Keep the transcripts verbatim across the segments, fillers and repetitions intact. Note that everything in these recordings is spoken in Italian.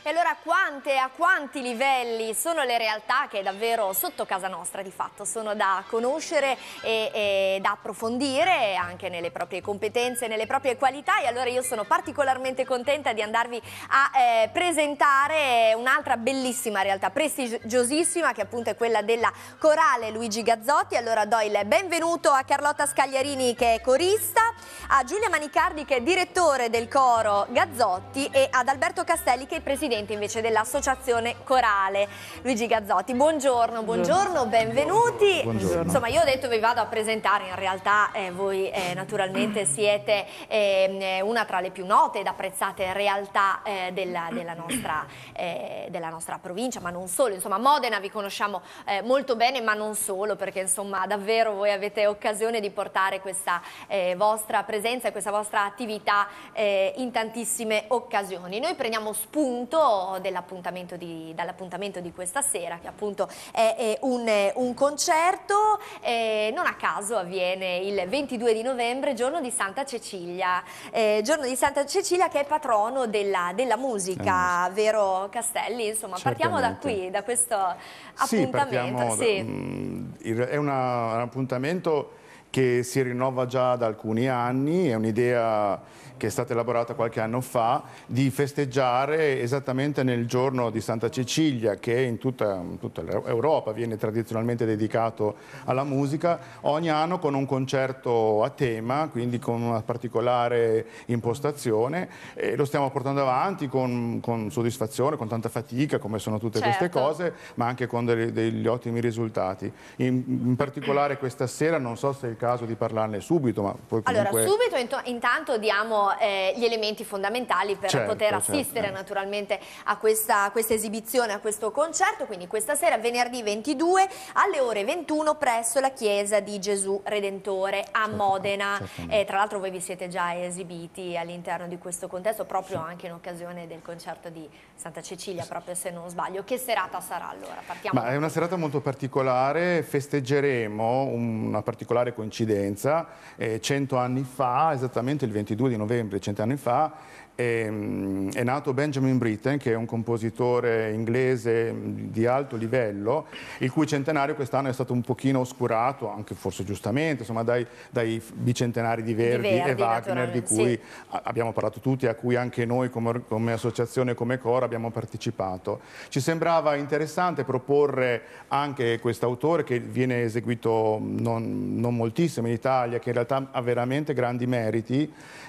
E allora quante, a quanti livelli sono le realtà che davvero sotto casa nostra di fatto sono da conoscere e, e da approfondire anche nelle proprie competenze, nelle proprie qualità, e allora io sono particolarmente contenta di andarvi a eh, presentare un'altra bellissima realtà, prestigiosissima, che appunto è quella della Corale Luigi Gazzotti. Allora do il benvenuto a Carlotta Scagliarini, che è corista, a Giulia Manicardi, che è direttore del coro Gazzotti, e ad Alberto Castelli, che è il presidente invece dell'associazione corale Luigi Gazzotti. Buongiorno, buongiorno, benvenuti. Buongiorno. Insomma, io ho detto vi vado a presentare, in realtà eh, voi eh, naturalmente siete eh, una tra le più note ed apprezzate realtà eh, della, della, nostra, eh, della nostra provincia, ma non solo. Insomma, Modena vi conosciamo eh, molto bene, ma non solo, perché insomma davvero voi avete occasione di portare questa eh, vostra presenza e questa vostra attività eh, in tantissime occasioni. Noi prendiamo spunto dall'appuntamento di, dall'appuntamento di questa sera, che appunto è, è un, un concerto, eh, non a caso avviene il ventidue di novembre, giorno di Santa Cecilia, eh, giorno di Santa Cecilia, che è patrono della, della musica, eh, vero Castelli? Insomma, partiamo da qui, da questo appuntamento. Sì, sì. da, è una, un appuntamento che si rinnova già da alcuni anni, è un'idea che è stata elaborata qualche anno fa, di festeggiare esattamente nel giorno di Santa Cecilia, che in tutta, in tutta l'Europa viene tradizionalmente dedicato alla musica, ogni anno con un concerto a tema, quindi con una particolare impostazione, e lo stiamo portando avanti con, con soddisfazione, con tanta fatica, come sono tutte certo. queste cose, ma anche con degli, degli ottimi risultati. In, in particolare questa sera, non so se è il caso di parlarne subito, ma poi comunque... Allora, subito intanto diamo eh, gli elementi fondamentali per certo, poter assistere certo. naturalmente a questa, a questa esibizione, a questo concerto. Quindi questa sera, venerdì ventidue, alle ore ventuno, presso la Chiesa di Gesù Redentore a certo, Modena. certo. Eh, tra l'altro voi vi siete già esibiti all'interno di questo contesto, proprio sì. anche in occasione del concerto di Santa Cecilia, proprio se non sbaglio. Che serata sarà allora? Partiamo. Ma è una serata molto particolare, festeggeremo una particolare coincidenza, eh, cento anni fa, esattamente il ventidue di novembre, cento anni fa, è, è nato Benjamin Britten, che è un compositore inglese di alto livello, il cui centenario quest'anno è stato un pochino oscurato, anche forse giustamente, insomma, dai, dai bicentenari di Verdi, di Verdi e Wagner, di cui sì. abbiamo parlato tutti, a cui anche noi come, come associazione e come coro abbiamo partecipato. Ci sembrava interessante proporre anche quest'autore, che viene eseguito non, non moltissimo in Italia, che in realtà ha veramente grandi meriti,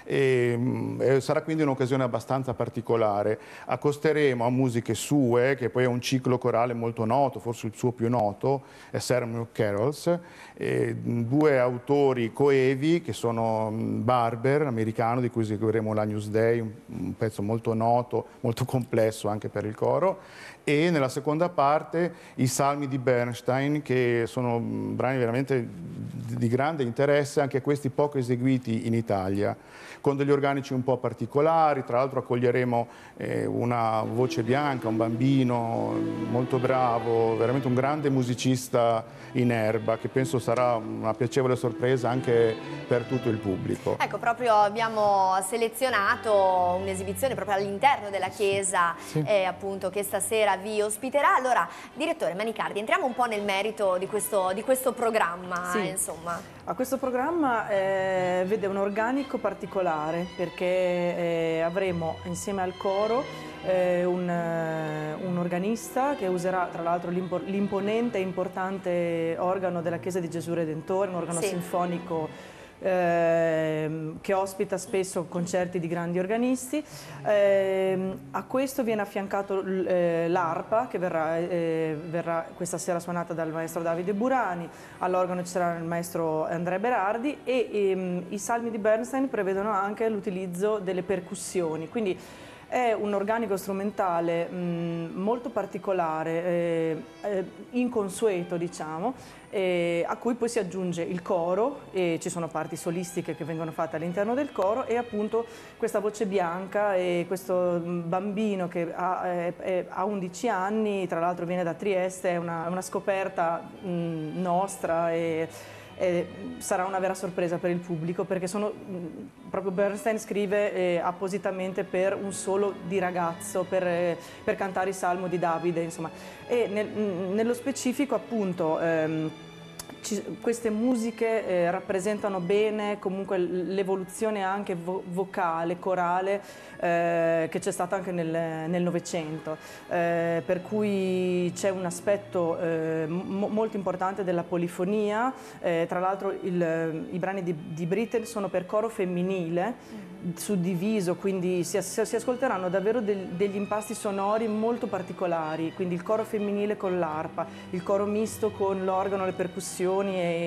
e, e sarà quindi un'occasione abbastanza particolare. Accosteremo a musiche sue, che poi è un ciclo corale molto noto, forse il suo più noto, è Samuel Carols, e due autori coevi che sono Barber, americano, di cui eseguiremo l'Agnus Dei, un, un pezzo molto noto, molto complesso anche per il coro, e nella seconda parte i Salmi di Bernstein, che sono brani veramente di grande interesse, anche questi poco eseguiti in Italia, con degli organici un po' particolari. Tra l'altro accoglieremo eh, una voce bianca, un bambino molto bravo, veramente un grande musicista in erba, che penso sarà una piacevole sorpresa anche per tutto il pubblico. Ecco, proprio abbiamo selezionato un'esibizione proprio all'interno della chiesa, sì. eh, appunto, che stasera vi ospiterà. Allora, direttore Manicardi, entriamo un po' nel merito di questo, di questo programma. Sì. Insomma. A questo programma eh, vede un organico particolare, perché eh, avremo insieme al coro eh, un, uh, un organista che userà tra l'altro l'imponente e importante organo della Chiesa di Gesù Redentore, un organo sì. sinfonico Eh, che ospita spesso concerti di grandi organisti. Eh, a questo viene affiancato eh, l'arpa, che verrà, eh, verrà questa sera suonata dal maestro Davide Burani, all'organo ci sarà il maestro Andrea Berardi, e ehm, i Salmi di Bernstein prevedono anche l'utilizzo delle percussioni, quindi è un organico strumentale mh, molto particolare, eh, eh, inconsueto diciamo, eh, a cui poi si aggiunge il coro, e ci sono parti solistiche che vengono fatte all'interno del coro, e appunto questa voce bianca e questo bambino che ha, eh, eh, ha undici anni, tra l'altro viene da Trieste, è una, una scoperta mh, nostra, e eh, sarà una vera sorpresa per il pubblico, perché sono, proprio Bernstein scrive eh, appositamente per un solo di ragazzo, per, eh, per cantare il Salmo di Davide, insomma. E nel, nello specifico appunto ehm, ci, queste musiche eh, rappresentano bene comunque l'evoluzione anche vo vocale, corale eh, che c'è stata anche nel Novecento, eh, per cui c'è un aspetto eh, mo molto importante della polifonia, eh, tra l'altro i brani di, di Britten sono per coro femminile, suddiviso, quindi si, si, si ascolteranno davvero del, degli impasti sonori molto particolari, quindi il coro femminile con l'arpa, il coro misto con l'organo, le percussioni e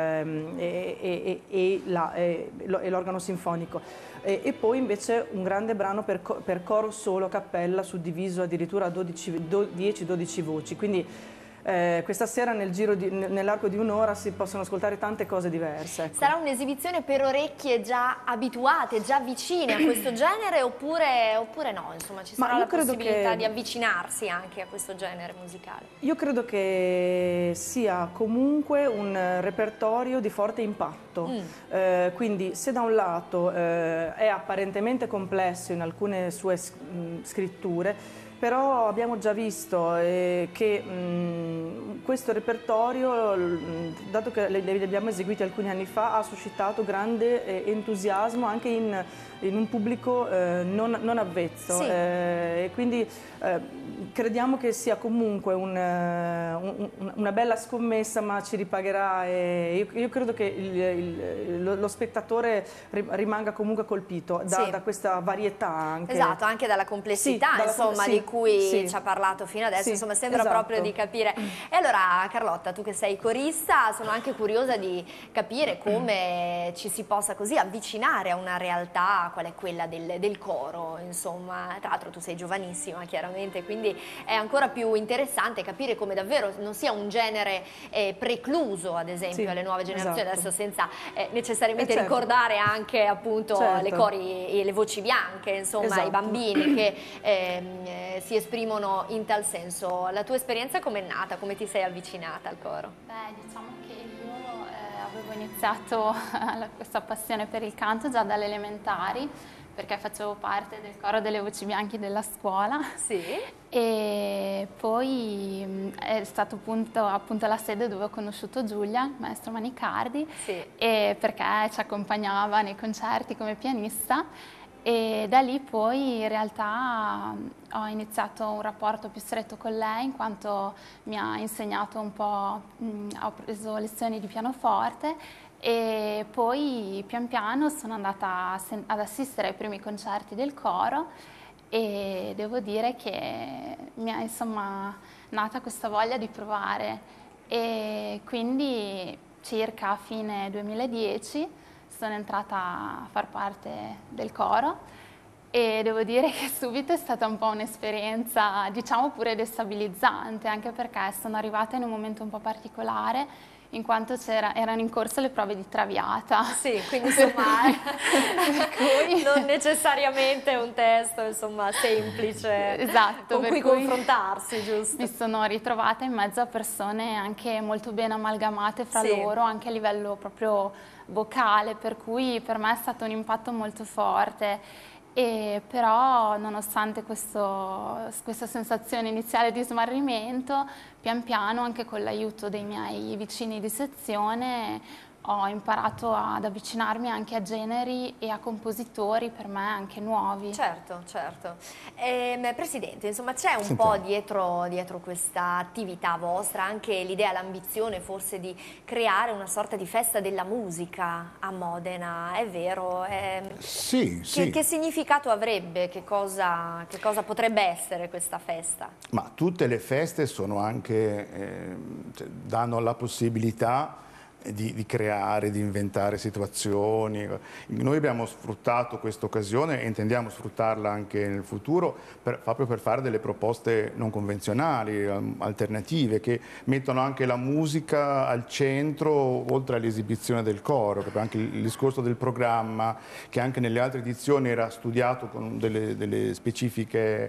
l'organo sinfonico, e, e poi invece un grande brano per, per coro solo a cappella, suddiviso addirittura a dieci dodici voci, quindi Eh, questa sera nel giro di, nell'arco di un'ora si possono ascoltare tante cose diverse. Ecco. Sarà un'esibizione per orecchie già abituate, già vicine a questo genere, oppure, oppure no? Insomma, ci sarà la possibilità che... di avvicinarsi anche a questo genere musicale? Io credo che sia comunque un repertorio di forte impatto, mm. eh, quindi se da un lato eh, è apparentemente complesso in alcune sue scritture, però abbiamo già visto eh, che mh, questo repertorio, dato che li abbiamo eseguiti alcuni anni fa, ha suscitato grande eh, entusiasmo anche in, in un pubblico eh, non, non avvezzo. Sì. Eh, e quindi eh, crediamo che sia comunque un, un, una bella scommessa, ma ci ripagherà. E io, io credo che il, il, lo spettatore rimanga comunque colpito da, sì. da questa varietà anche. Esatto, anche dalla complessità, sì, dalla, insomma, sì, di cui sì. ci ha parlato fino adesso, sì, insomma, sembra esatto. proprio di capire. E allora, Carlotta, tu che sei corista, sono anche curiosa di capire come ci si possa così avvicinare a una realtà qual è quella del, del coro, insomma. Tra l'altro tu sei giovanissima, chiaramente, quindi è ancora più interessante capire come davvero non sia un genere eh, precluso, ad esempio, sì, alle nuove generazioni, esatto. adesso senza eh, necessariamente eh certo. ricordare anche appunto certo. le cori e le voci bianche, insomma, esatto. i bambini che eh, si esprimono in tal senso. La tua esperienza com'è nata? Come ti sei avvicinata al coro? Beh, diciamo che io eh, avevo iniziato questa passione per il canto già dalle elementari, perché facevo parte del coro delle voci bianche della scuola. Sì. E poi è stato appunto, appunto la sede dove ho conosciuto Giulia, il maestro Manicardi, sì. e perché ci accompagnava nei concerti come pianista. E da lì poi in realtà ho iniziato un rapporto più stretto con lei, in quanto mi ha insegnato un po', mh, ho preso lezioni di pianoforte, e poi pian piano sono andata ad assistere ai primi concerti del coro, e devo dire che mi è insomma nata questa voglia di provare, e quindi circa a fine duemiladieci sono entrata a far parte del coro, e devo dire che subito è stata un po' un'esperienza, diciamo, pure destabilizzante, anche perché sono arrivata in un momento un po' particolare, in quanto erano in corso le prove di Traviata. Sì, quindi insomma cui... non necessariamente un testo insomma semplice, esatto, con cui confrontarsi, giusto? Mi sono ritrovata in mezzo a persone anche molto ben amalgamate fra sì. loro, anche a livello proprio vocale, per cui per me è stato un impatto molto forte. E però nonostante questo, questa sensazione iniziale di smarrimento, pian piano, anche con l'aiuto dei miei vicini di sezione, ho imparato ad avvicinarmi anche a generi e a compositori per me anche nuovi. Certo, certo. Eh, Presidente, insomma, c'è un po' dietro, dietro questa attività vostra anche l'idea, l'ambizione forse di creare una sorta di festa della musica a Modena, è vero? Eh, sì, che, sì. Che significato avrebbe? Che cosa, che cosa potrebbe essere questa festa? Ma tutte le feste sono anche, eh, cioè, danno la possibilità Di, di creare, di inventare situazioni. Noi abbiamo sfruttato questa occasione e intendiamo sfruttarla anche nel futuro per, proprio per fare delle proposte non convenzionali, alternative, che mettono anche la musica al centro, oltre all'esibizione del coro. Proprio anche il, il discorso del programma, che anche nelle altre edizioni era studiato con delle, delle specifiche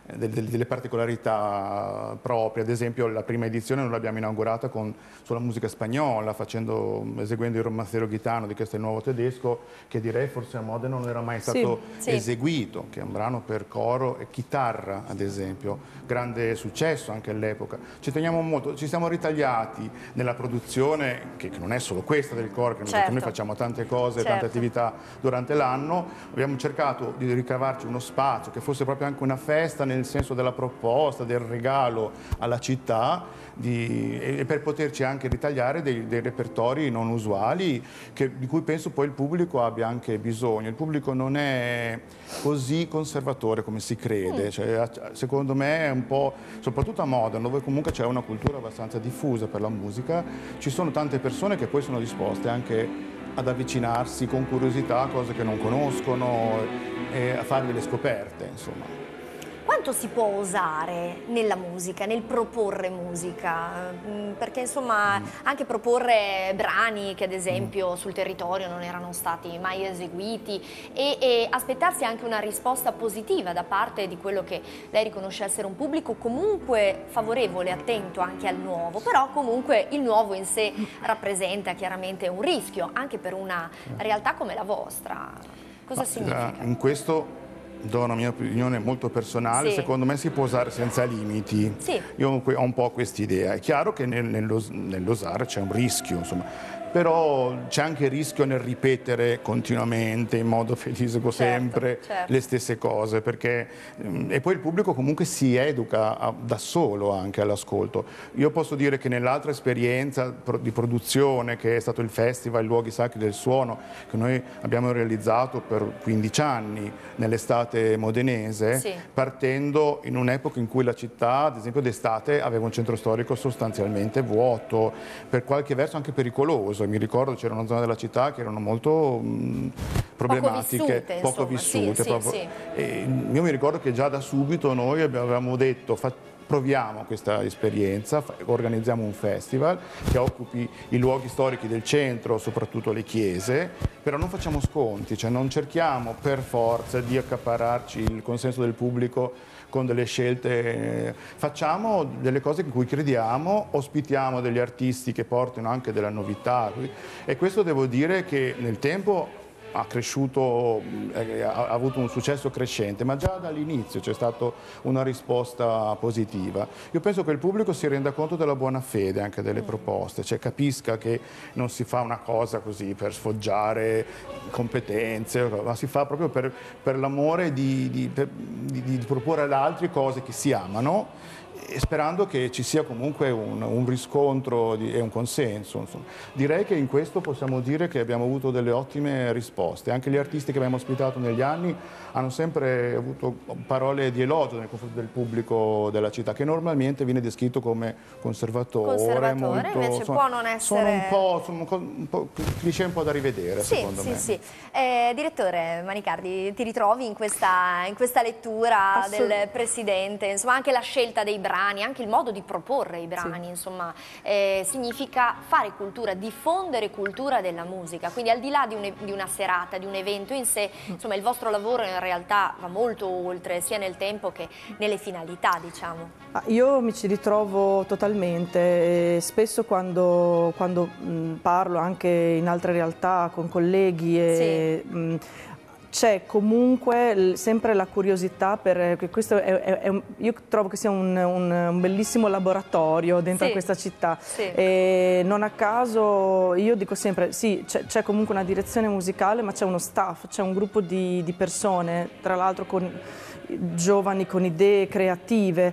delle, delle particolarità proprie. Ad esempio la prima edizione noi l'abbiamo inaugurata con, sulla musica spagnola, facendo, eseguendo il romanziero gitano di Castelnuovo Tedesco, che direi forse a Modena non era mai stato sì, eseguito, che è un brano per coro e chitarra, ad esempio, grande successo anche all'epoca. Ci teniamo molto, ci siamo ritagliati nella produzione, che, che non è solo questa del coro, che certo. noi facciamo tante cose, certo. tante attività durante l'anno, abbiamo cercato di ricavarci uno spazio che fosse proprio anche una festa nel senso della proposta, del regalo alla città, di, e per poterci anche ritagliare dei, dei repertori non usuali che, di cui penso poi il pubblico abbia anche bisogno. Il pubblico non è così conservatore come si crede, mm. cioè, secondo me è un po', soprattutto a Modena, dove comunque c'è una cultura abbastanza diffusa per la musica, ci sono tante persone che poi sono disposte anche ad avvicinarsi con curiosità a cose che non conoscono e a fare delle scoperte, insomma. Quanto si può osare nella musica, nel proporre musica? Perché insomma anche proporre brani che ad esempio sul territorio non erano stati mai eseguiti e, e aspettarsi anche una risposta positiva da parte di quello che lei riconosce essere un pubblico comunque favorevole, attento anche al nuovo, però comunque il nuovo in sé rappresenta chiaramente un rischio anche per una realtà come la vostra. Cosa significa? In questo do una mia opinione molto personale, sì. secondo me si può usare senza limiti. Sì. Io ho un po' quest'idea. È chiaro che nel, nell'osare c'è un rischio, insomma. Però c'è anche il rischio nel ripetere continuamente in modo felisico sempre certo, certo. le stesse cose, perché e poi il pubblico comunque si educa a, da solo anche all'ascolto. Io posso dire che nell'altra esperienza di produzione che è stato il Festival Luoghi Sacri del Suono, che noi abbiamo realizzato per quindici anni nell'estate modenese, sì. partendo in un'epoca in cui la città, ad esempio d'estate, aveva un centro storico sostanzialmente vuoto, per qualche verso anche pericoloso. Mi ricordo c'erano zone della città che erano molto mh, problematiche, poco vissute. Poco insomma, vissute sì, proprio. sì. E io mi ricordo che già da subito noi avevamo detto fa, proviamo questa esperienza, fa, organizziamo un festival che occupi i luoghi storici del centro, soprattutto le chiese, però non facciamo sconti, cioè non cerchiamo per forza di accaparrarci il consenso del pubblico con delle scelte, facciamo delle cose in cui crediamo, ospitiamo degli artisti che portino anche della novità e questo devo dire che nel tempo ha cresciuto, ha avuto un successo crescente, ma già dall'inizio c'è stata una risposta positiva. Io penso che il pubblico si renda conto della buona fede anche delle proposte, cioè capisca che non si fa una cosa così per sfoggiare competenze, ma si fa proprio per, per l'amore di, di, di, di proporre ad altri cose che si amano, e sperando che ci sia comunque un, un riscontro di, e un consenso. Insomma. Direi che in questo possiamo dire che abbiamo avuto delle ottime risposte. Anche gli artisti che abbiamo ospitato negli anni hanno sempre avuto parole di elogio nei confronti del pubblico della città, che normalmente viene descritto come conservatore. Conservatore, molto, invece insomma, può non essere... Sono un po', sono un po' cliché un po' da rivedere, sì, secondo sì, me. Sì. Eh, direttore Manicardi, ti ritrovi in questa, in questa lettura Assolut- del Presidente, insomma anche la scelta dei brani, anche il modo di proporre i brani, sì. insomma, eh, significa fare cultura, diffondere cultura della musica, quindi al di là di, un, di una serata, di un evento in sé, insomma il vostro lavoro in realtà va molto oltre, sia nel tempo che nelle finalità, diciamo. Ah, io mi ci ritrovo totalmente, e spesso quando, quando mh, parlo anche in altre realtà con colleghi e, sì. mh, c'è comunque sempre la curiosità, per questo è, è, è un, io trovo che sia un, un, un bellissimo laboratorio dentro sì. a questa città, sì. e non a caso io dico sempre sì, c'è comunque una direzione musicale, ma c'è uno staff, c'è un gruppo di, di persone, tra l'altro con giovani con idee creative,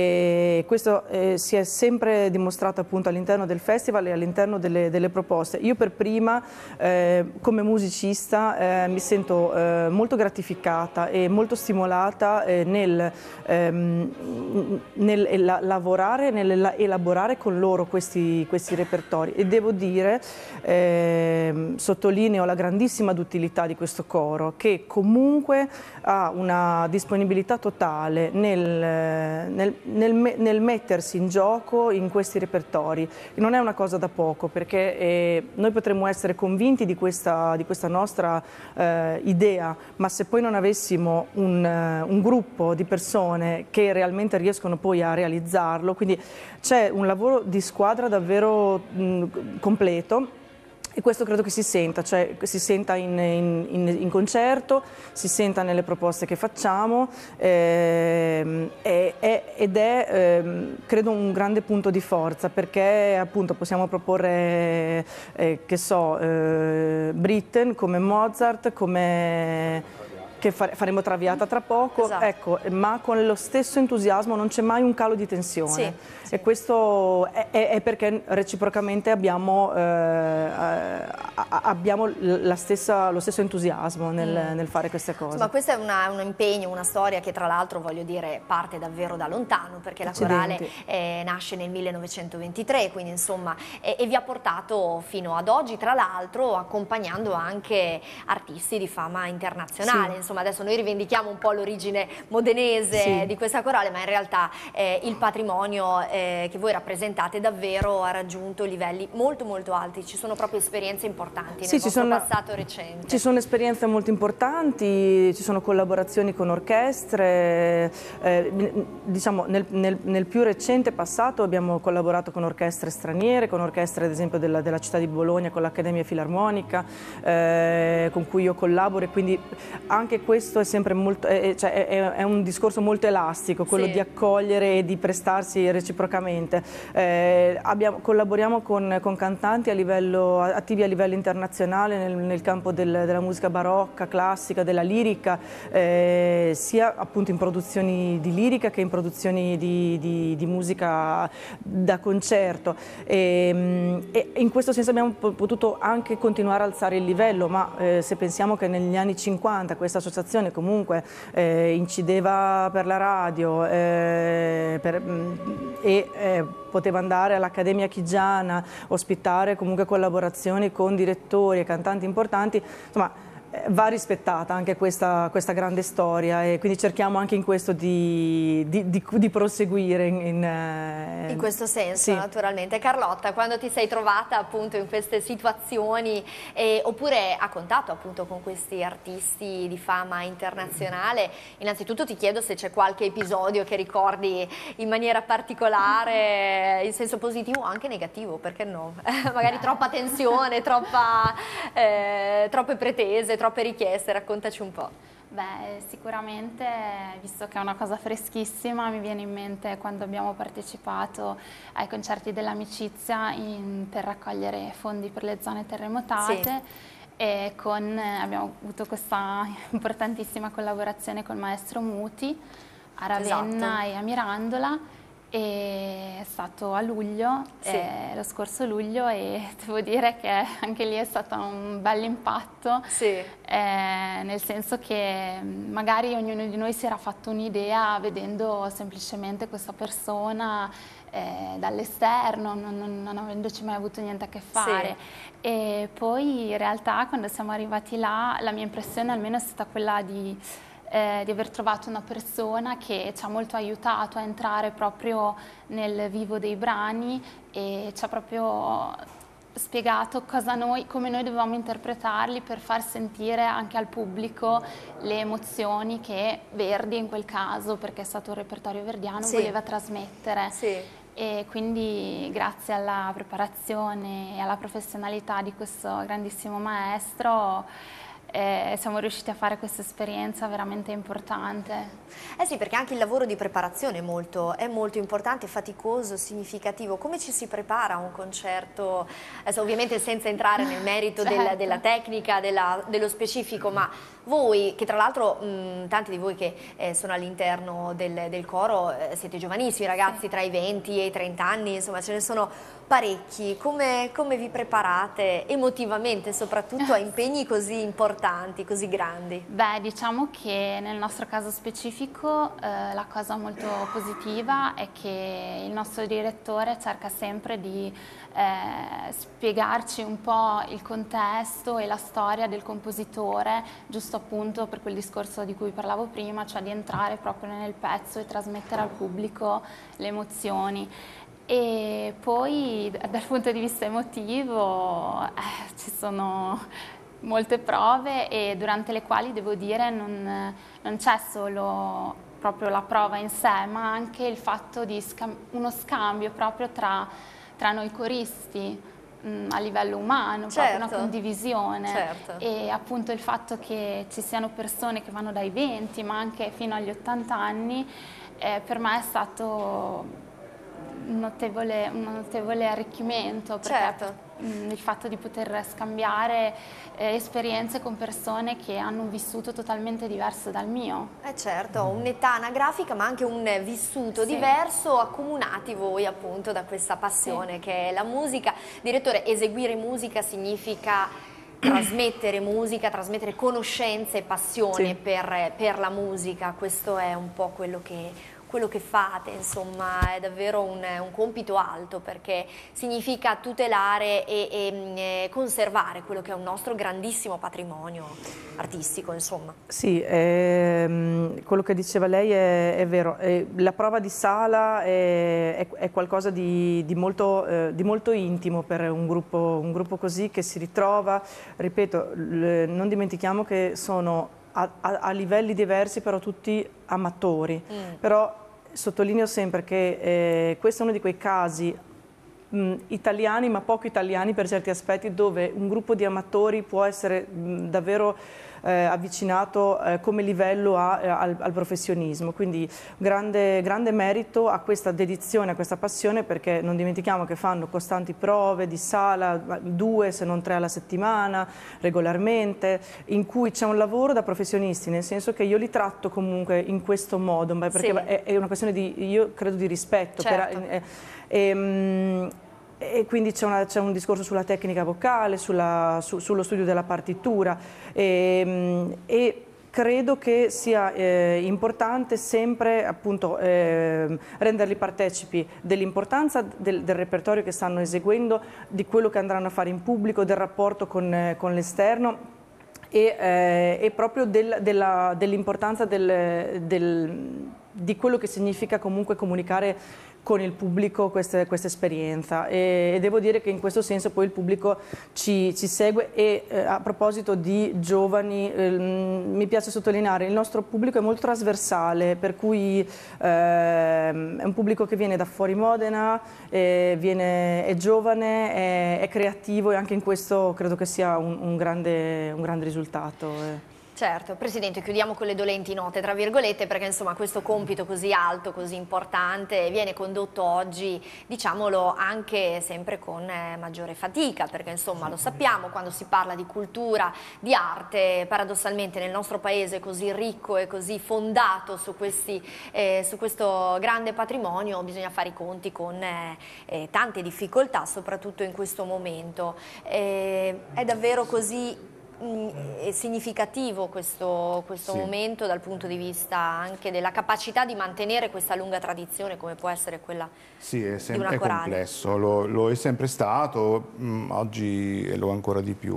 e questo eh, si è sempre dimostrato appunto all'interno del festival e all'interno delle, delle proposte. Io per prima eh, come musicista eh, mi sento eh, molto gratificata e molto stimolata eh, nel, ehm, nel la, lavorare, nell'elaborare con loro questi, questi repertori, e devo dire, eh, sottolineo la grandissima utilità di questo coro, che comunque ha una disponibilità disponibilità totale nel, nel, nel, nel mettersi in gioco in questi repertori. Non è una cosa da poco, perché eh, noi potremmo essere convinti di questa, di questa nostra eh, idea, ma se poi non avessimo un, un gruppo di persone che realmente riescono poi a realizzarlo, quindi c'è un lavoro di squadra davvero mh, completo. E questo credo che si senta, cioè si senta in, in, in, in concerto, si senta nelle proposte che facciamo ehm, e, e, ed è ehm, credo un grande punto di forza, perché appunto possiamo proporre eh, che so, eh, Britten come Mozart, come che faremo Traviata tra poco, esatto. Ecco, ma con lo stesso entusiasmo, non c'è mai un calo di tensione. Sì, sì. E questo è, è perché reciprocamente abbiamo, eh, abbiamo la stessa, lo stesso entusiasmo nel, mm. nel fare queste cose. Ma questo è una, un impegno, una storia che tra l'altro, voglio dire, parte davvero da lontano, perché la Accidenti. Corale eh, nasce nel millenovecentoventitré, quindi insomma, e, e vi ha portato fino ad oggi, tra l'altro accompagnando anche artisti di fama internazionale. Sì. Insomma, adesso noi rivendichiamo un po' l'origine modenese sì. di questa corale, ma in realtà eh, il patrimonio eh, che voi rappresentate davvero ha raggiunto livelli molto molto alti. Ci sono proprio esperienze importanti sì, nel vostro sono, passato recente. Ci sono esperienze molto importanti, ci sono collaborazioni con orchestre, eh, diciamo nel, nel, nel più recente passato abbiamo collaborato con orchestre straniere, con orchestre ad esempio della, della città di Bologna, con l'Accademia Filarmonica, eh, con cui io collaboro, e quindi anche questo è sempre molto, è, cioè è, è un discorso molto elastico, quello sì. di accogliere e di prestarsi reciprocamente. Eh, abbiamo, collaboriamo con, con cantanti a livello, attivi a livello internazionale nel, nel campo del, della musica barocca, classica, della lirica, eh, sia appunto in produzioni di lirica che in produzioni di, di, di musica da concerto. E, e in questo senso abbiamo potuto anche continuare a alzare il livello, ma eh, se pensiamo che negli anni cinquanta questa associazione comunque eh, incideva per la radio eh, per, mh, e eh, poteva andare all'Accademia Chigiana, ospitare comunque collaborazioni con direttori e cantanti importanti, insomma va rispettata anche questa, questa grande storia, e quindi cerchiamo anche in questo di, di, di, di proseguire in, in, in questo senso sì. naturalmente. Carlotta, quando ti sei trovata appunto in queste situazioni eh, oppure a contatto appunto con questi artisti di fama internazionale, innanzitutto ti chiedo se c'è qualche episodio che ricordi in maniera particolare, in senso positivo o anche negativo, perché no? Magari troppa tensione, troppa, eh, troppe pretese, troppe richieste, raccontaci un po'. Beh, sicuramente, visto che è una cosa freschissima, mi viene in mente quando abbiamo partecipato ai concerti dell'amicizia per raccogliere fondi per le zone terremotate. Sì. E con, abbiamo avuto questa importantissima collaborazione col maestro Muti a Ravenna esatto. e a Mirandola. E è stato a luglio, sì. eh, lo scorso luglio, e devo dire che anche lì è stato un bel impatto, sì. eh, nel senso che magari ognuno di noi si era fatto un'idea vedendo semplicemente questa persona eh, dall'esterno, non, non, non avendoci mai avuto niente a che fare. Sì. E poi in realtà quando siamo arrivati là la mia impressione almeno è stata quella di... Eh, di aver trovato una persona che ci ha molto aiutato a entrare proprio nel vivo dei brani e ci ha proprio spiegato cosa noi, come noi dovevamo interpretarli per far sentire anche al pubblico le emozioni che Verdi in quel caso, perché è stato un repertorio verdiano, sì. voleva trasmettere. Sì. E quindi grazie alla preparazione e alla professionalità di questo grandissimo maestro Eh, siamo riusciti a fare questa esperienza veramente importante. Eh sì, perché anche il lavoro di preparazione è molto, è molto importante, faticoso, significativo. Come ci si prepara a un concerto? Adesso, ovviamente senza entrare nel merito certo. del, della tecnica, della, dello specifico, ma voi, che tra l'altro tanti di voi che eh, sono all'interno del, del coro, eh, siete giovanissimi ragazzi, sì. tra i venti e i trenta anni, insomma ce ne sono parecchi. Come, come vi preparate emotivamente soprattutto a impegni così importanti? importanti, così grandi? Beh, diciamo che nel nostro caso specifico eh, la cosa molto positiva è che il nostro direttore cerca sempre di eh, spiegarci un po' il contesto e la storia del compositore, giusto appunto per quel discorso di cui parlavo prima, cioè di entrare proprio nel pezzo e trasmettere al pubblico le emozioni. E poi dal punto di vista emotivo eh, ci sono molte prove, e durante le quali devo dire non, non c'è solo proprio la prova in sé, ma anche il fatto di scam- uno scambio proprio tra, tra noi coristi mh, a livello umano, certo, proprio una condivisione, certo. E appunto il fatto che ci siano persone che vanno dai venti ma anche fino agli ottanta anni eh, per me è stato un notevole, un notevole arricchimento, perché certo. mh, il fatto di poter scambiare eh, esperienze con persone che hanno un vissuto totalmente diverso dal mio. Eh certo, un'età anagrafica ma anche un vissuto Sì. diverso, accomunati voi appunto da questa passione, sì, che è la musica. Direttore, eseguire musica significa trasmettere musica, trasmettere conoscenze e passione, sì, per, per la musica. Questo è un po' quello che... quello che fate, insomma, è davvero un, un compito alto, perché significa tutelare e, e, e conservare quello che è un nostro grandissimo patrimonio artistico, insomma. Sì, ehm, quello che diceva lei è, è vero. Eh, la prova di sala è, è, è qualcosa di, di, molto, eh, di molto intimo per un gruppo, un gruppo così che si ritrova. Ripeto, l- non dimentichiamo che sono a, a, a livelli diversi, però tutti amatori. Mm. Però sottolineo sempre che eh, questo è uno di quei casi mh, italiani, ma poco italiani per certi aspetti, dove un gruppo di amatori può essere mh, davvero eh, avvicinato eh, come livello a, a, al, al professionismo. Quindi grande, grande merito a questa dedizione, a questa passione, perché non dimentichiamo che fanno costanti prove di sala, due se non tre alla settimana, regolarmente, in cui c'è un lavoro da professionisti, nel senso che io li tratto comunque in questo modo, perché sì, è, è una questione di, io credo, di rispetto. Certo. Per, eh, ehm, E quindi c'è, c'è un discorso sulla tecnica vocale, sulla, su, sullo studio della partitura e, e credo che sia eh, importante sempre appunto eh, renderli partecipi dell'importanza del, del repertorio che stanno eseguendo, di quello che andranno a fare in pubblico, del rapporto con, con l'esterno e, eh, e proprio del, della, dell'importanza del, del, di quello che significa comunque comunicare con il pubblico questa, questa esperienza e, e devo dire che in questo senso poi il pubblico ci, ci segue e eh, a proposito di giovani eh, mi piace sottolineare il nostro pubblico è molto trasversale, per cui eh, è un pubblico che viene da fuori Modena, eh, viene, è giovane, è, è creativo e anche in questo credo che sia un, un, grande, un grande risultato. Eh. Certo, Presidente, chiudiamo con le dolenti note, tra virgolette, perché insomma questo compito così alto, così importante, viene condotto oggi, diciamolo, anche sempre con eh, maggiore fatica, perché insomma lo sappiamo, quando si parla di cultura, di arte, paradossalmente nel nostro paese così ricco e così fondato su, questi, eh, su questo grande patrimonio, bisogna fare i conti con eh, eh, tante difficoltà, soprattutto in questo momento. Eh, è davvero così... È significativo questo, questo sì. momento dal punto di vista anche della capacità di mantenere questa lunga tradizione come può essere quella sì, è di una è corale. complesso, lo, lo è sempre stato, mh, oggi lo è ancora di più.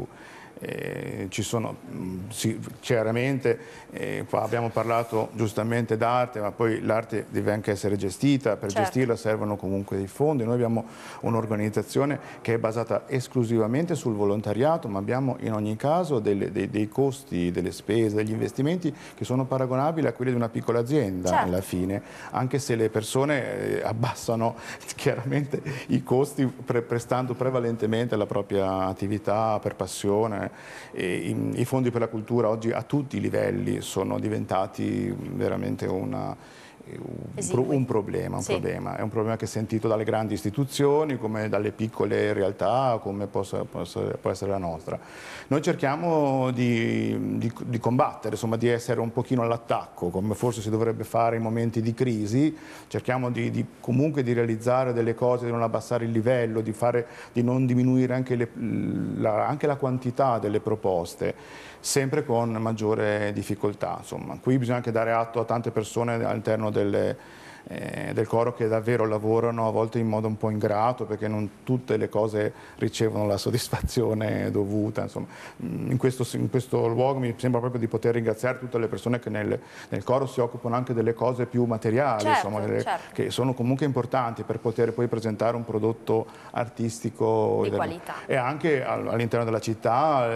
Eh, ci sono mh, sì, chiaramente eh, qua abbiamo parlato giustamente d'arte, ma poi l'arte deve anche essere gestita, per certo. gestirla servono comunque dei fondi. Noi abbiamo un'organizzazione che è basata esclusivamente sul volontariato, ma abbiamo in ogni caso delle, dei, dei costi, delle spese, degli investimenti che sono paragonabili a quelli di una piccola azienda certo. alla fine, anche se le persone eh, abbassano chiaramente i costi pre prestando prevalentemente la propria attività per passione. E i, i fondi per la cultura oggi a tutti i livelli sono diventati veramente una, un, un, problema, un sì. problema. È un problema che è sentito dalle grandi istituzioni, come dalle piccole realtà, come possa, possa, può essere la nostra. Noi cerchiamo di, di, di combattere, insomma, di essere un pochino all'attacco, come forse si dovrebbe fare in momenti di crisi. Cerchiamo di, di, comunque di realizzare delle cose, di non abbassare il livello, di, fare, di non diminuire anche, le, la, anche la quantità delle proposte, sempre con maggiore difficoltà. Insomma, qui bisogna anche dare atto a tante persone all'interno delle, eh, del coro che davvero lavorano a volte in modo un po' ingrato, perché non tutte le cose ricevono la soddisfazione dovuta. Insomma, in questo, in questo luogo mi sembra proprio di poter ringraziare tutte le persone che nel, nel coro si occupano anche delle cose più materiali, certo, insomma, delle, certo. che sono comunque importanti per poter poi presentare un prodotto artistico di del, qualità. E anche all'interno della città,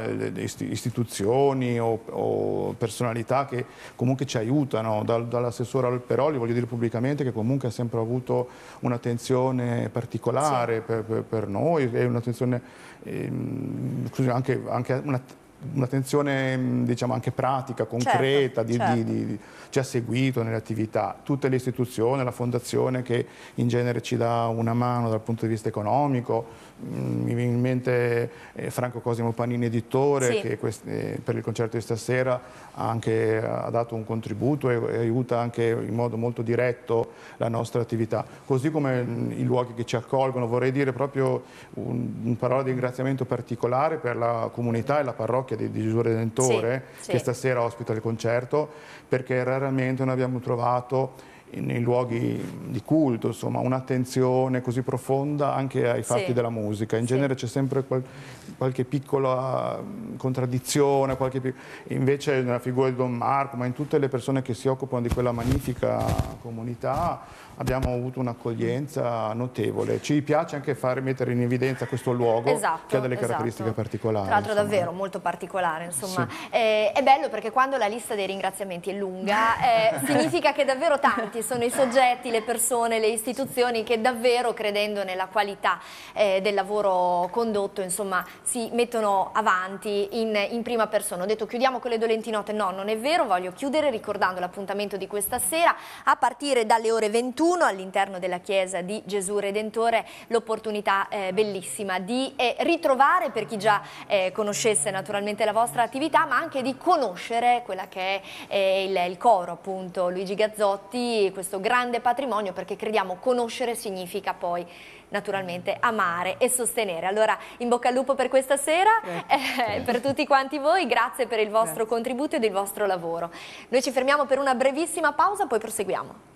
istituzioni o, o personalità che comunque ci aiutano, dal, dall'assessore Alperoli, voglio dire pubblicamente, che comunque ha sempre avuto un'attenzione particolare sì. per, per, per noi, e un'attenzione ehm, anche, anche una un'attenzione diciamo anche pratica, concreta, certo, di, certo. Di, di, ci ha seguito nelle attività, tutte le istituzioni, la fondazione che in genere ci dà una mano dal punto di vista economico. Mi viene in mente eh, Franco Cosimo Panini editore sì. che eh, per il concerto di stasera ha anche ha dato un contributo e, e aiuta anche in modo molto diretto la nostra attività, così come mh, i luoghi che ci accolgono. Vorrei dire proprio un, un parola di ringraziamento particolare per la comunità e la parrocchia di, di Gesù Redentore sì, che sì. stasera ospita il concerto, perché raramente noi abbiamo trovato nei luoghi di culto, insomma, un'attenzione così profonda anche ai fatti sì. della musica. In sì. genere c'è sempre qual qualche piccola contraddizione, qualche invece nella figura di Don Marco, ma in tutte le persone che si occupano di quella magnifica comunità abbiamo avuto un'accoglienza notevole. Ci piace anche fare, mettere in evidenza questo luogo esatto, che ha delle esatto. caratteristiche particolari. Tra l'altro insomma. davvero molto particolare, insomma. Sì. Eh, è bello perché quando la lista dei ringraziamenti è lunga eh, significa che davvero tanti sono i soggetti, le persone, le istituzioni che davvero, credendo nella qualità eh, del lavoro condotto, insomma, si mettono avanti in, in prima persona. Ho detto chiudiamo con le dolenti note, no, non è vero, voglio chiudere ricordando l'appuntamento di questa sera a partire dalle ore ventuno all'interno della chiesa di Gesù Redentore, l'opportunità eh, bellissima di eh, ritrovare, per chi già eh, conoscesse naturalmente la vostra attività, ma anche di conoscere quella che è eh, il, il coro, appunto, Luigi Gazzotti, questo grande patrimonio, perché crediamo conoscere significa poi naturalmente amare e sostenere. Allora in bocca al lupo per questa sera, eh, per tutti quanti voi, grazie per il vostro grazie. contributo ed il vostro lavoro. Noi ci fermiamo per una brevissima pausa, poi proseguiamo.